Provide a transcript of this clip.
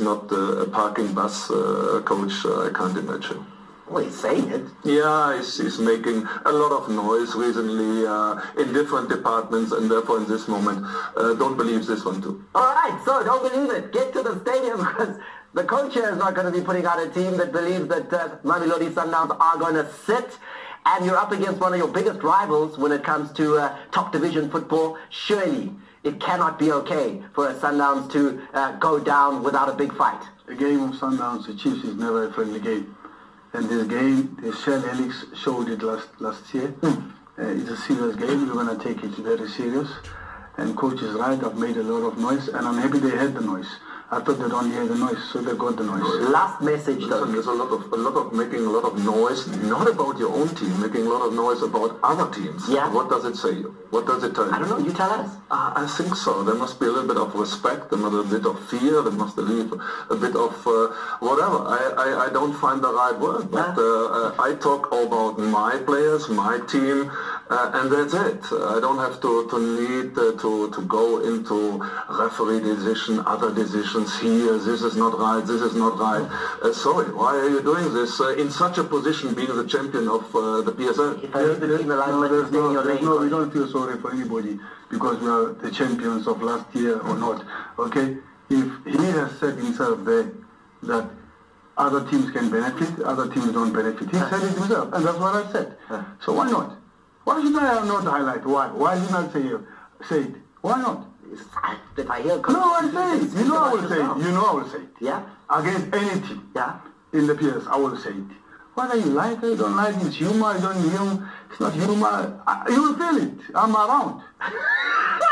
not a parking bus coach, I can't imagine. Well, he's saying it. Yeah, he's making a lot of noise recently in different departments, and therefore in this moment, don't believe this one too. All right, so don't believe it. Get to the stadium because the coach here is not going to be putting out a team that believes that Mamelodi Sundowns are going to sit. And you're up against one of your biggest rivals when it comes to top division football. Surely it cannot be okay for a Sundowns to go down without a big fight. The game of Sundowns, the Chiefs, is never a friendly game. And this game, the Shell Helix showed it last year. It's a serious game. We're going to take it very serious. And coach is right. I've made a lot of noise, and I'm happy they heard the noise. I thought they'd only hear the noise, so they got the noise. Last message, though. There's a lot of making a lot of noise, not about your own team, making a lot of noise about other teams. Yeah. What does it say you? What does it tell you? I don't know. You tell us. I think so. There must be a little bit of respect, a little bit of fear, there must be a bit of whatever. I don't find the right word, but I talk about my players, my team, and that's it. I don't have to need to go into referee decision, other decisions here. This is not right. This is not right. Sorry, why are you doing this in such a position, being the champion of the PSL? If I leave the team alive, we don't feel sorry for anybody because we are the champions of last year or not. Okay, if he has said himself there that other teams can benefit, other teams don't benefit. He said it himself, and that's what I said. So why not? Why should I not highlight? Why? Why should I say it? Why not? If I hear no, I say it. You know I will say it. You know I will say it. Yeah? Against any team. Yeah? In the PS, I will say it. Whether you like it, you don't like it, it's humor, you don't humor, it's not humor. You will feel it. I'm around.